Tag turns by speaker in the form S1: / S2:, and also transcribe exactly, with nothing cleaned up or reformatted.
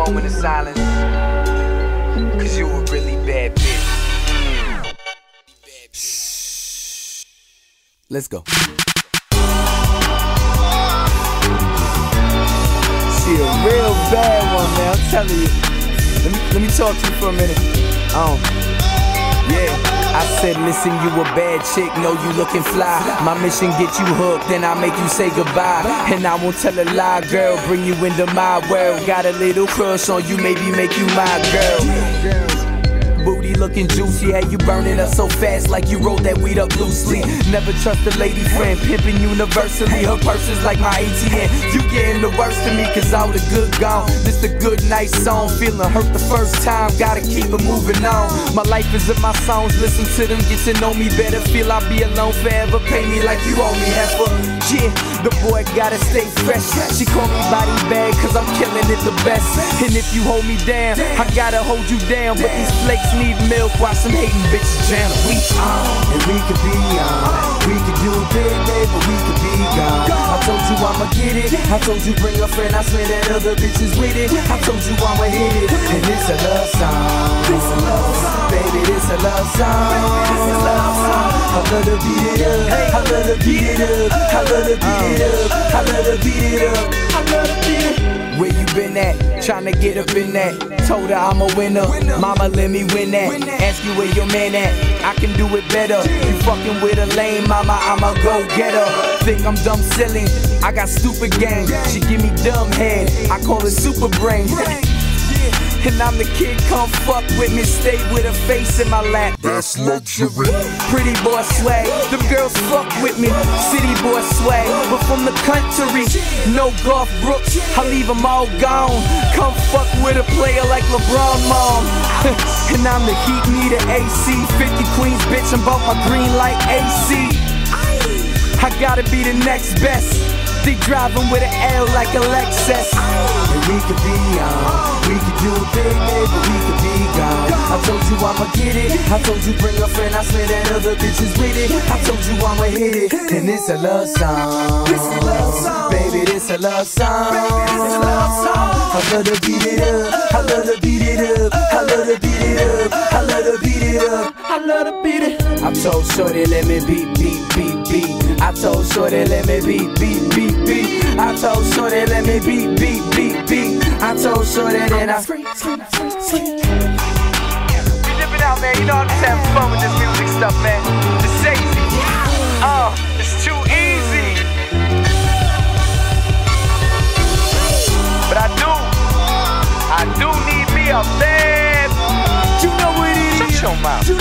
S1: moment of silence, cause you a really bad bitch. Shh. Let's go. She a real bad one, man, I'm telling you. Let me, let me talk to you for a minute. Um, yeah, I said, listen, you a bad chick, know you looking fly. My mission get you hooked, then I make you say goodbye. And I won't tell a lie, girl, bring you into my world. Got a little crush on you, maybe make you my girl. Booty looking juicy, had you burning up so fast like you rolled that weed up loosely. Never trust a lady friend, pimping universally. Her purse is like my A T M. You getting the worst of me, cause all the good gone. This a good night song, feeling hurt the first time, gotta keep it moving on. My life is in my songs, listen to them, get to know me better. Feel I'll be alone forever, pay me like you owe me half a. Yeah, the boy gotta stay fresh. She call me body bag, cause I'm killing it the best. And if you hold me down, I gotta hold you down. But these flakes need milk, watch some hating bitches jam. We on, and we could be on. We could do it big, babe, but we could be gone. I told you I'ma get it. I told you bring a friend, I swear that other bitches with it. I told you I'ma hit it. And it's a love song. Baby, this a love song. I love to beat it up. I love to beat it up. I love to beat it up. I love to beat it up. I love to beat it up. Where you been at? Tryna get up in that. Told her I'm a winner. Mama, let me win that. Ask you where your man at. I can do it better. You fucking with a lame mama, I'ma go get her. Think I'm dumb silly, I got stupid game. She give me dumb head, I call it super brain. And I'm the kid, come fuck with me. Stay with a face in my lap, that's luxury. Pretty boy swag, them girls fuck with me. City boy swag, but from the country. No Golf Brooks, I leave them all gone. Come fuck with a player like LeBron mom. And I'm the heat meter A C. fifty queens, bitch, I'm bout my green like A C. I gotta be the next best. They driving with an L like a Lexus. And we could be on. We could do it big, babe, but we could be gone. I told you I'ma get it. I told you bring a friend, I swear that other bitches with it. I told you I'ma hit it. And it's a love song. Baby, this a love song. I love to beat it up. I love to beat it up. I love to beat it up. I love to beat it up. I love to beat it. I told Shorty let me beat, beat, beat, beat. I told Shorty let me beat, beat, beat, beat. I told Shorty let me beat, beat, beat, beat. I told Shorty that I We live it out, man. You know I'm just having fun with this music stuff, man. It's easy. Oh, it's too easy. But I do, I do need me a bad. You know what it is. Shut your mouth.